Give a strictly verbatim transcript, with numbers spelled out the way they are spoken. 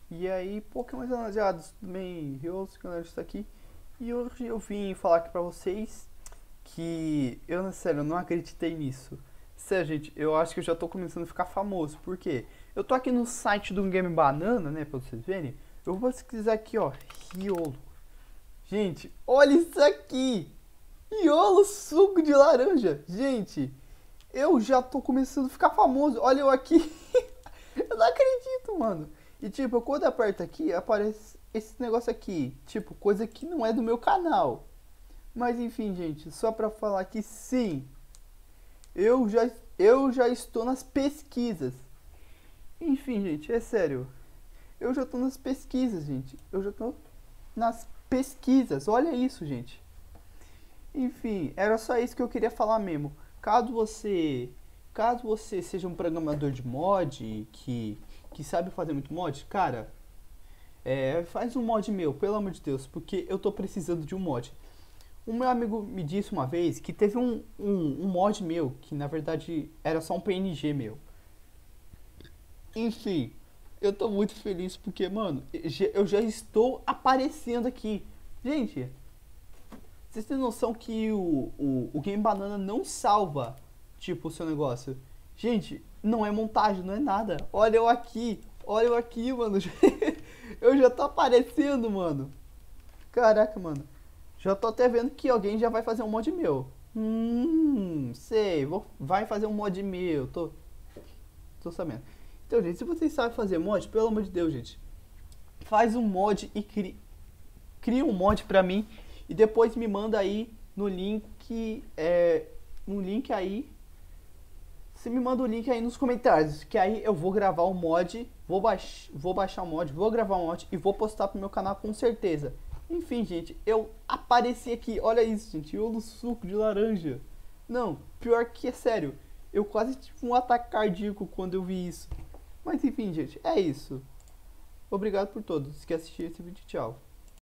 E aí, Pokémon Anajados, tudo bem? Eu sou o está aqui e hoje eu vim falar aqui pra vocês que eu, na sério, eu não acreditei nisso. Sério, gente, eu acho que eu já tô começando a ficar famoso, por quê? Eu tô aqui no site do Game Banana, né, pra vocês verem. Eu vou pesquisar aqui, ó, Riolo. Gente, olha isso aqui! Riolo suco de laranja! Gente, eu já tô começando a ficar famoso, olha eu aqui. Eu não acredito, mano. E tipo, quando aperta aqui, aparece esse negócio aqui. Tipo, coisa que não é do meu canal. Mas enfim, gente, só pra falar que sim, eu já, eu já estou nas pesquisas. Enfim, gente, é sério. Eu já tô nas pesquisas, gente. Eu já tô nas pesquisas. Olha isso, gente. Enfim, era só isso que eu queria falar mesmo. Caso você, caso você seja um programador de mod que que sabe fazer muito mod, cara, é, faz um mod meu, pelo amor de Deus, porque eu tô precisando de um mod. Um meu amigo me disse uma vez que teve um, um, um mod meu, que na verdade era só um P N G meu. Enfim, eu tô muito feliz porque, mano, eu já estou aparecendo aqui. Gente, vocês têm noção que o, o, o Game Banana não salva, tipo, o seu negócio? Gente, não é montagem, não é nada. Olha eu aqui, olha eu aqui, mano. Eu já tô aparecendo, mano. Caraca, mano. Já tô até vendo que alguém já vai fazer um mod meu. Hum, sei, vou, vai fazer um mod meu, tô, tô sabendo. Então, gente, se vocês sabem fazer mod, pelo amor de Deus, gente, faz um mod e cria, cria um mod pra mim e depois me manda aí no link, é, no link aí, você me manda o link aí nos comentários, que aí eu vou gravar o mod, vou, baix, vou baixar o mod, vou gravar o mod e vou postar pro meu canal com certeza. Enfim, gente, eu apareci aqui, olha isso, gente, eu no suco de laranja. Não, pior que é sério, eu quase tive um ataque cardíaco quando eu vi isso. Mas enfim, gente, é isso. Obrigado por todos que assistiram esse vídeo, tchau.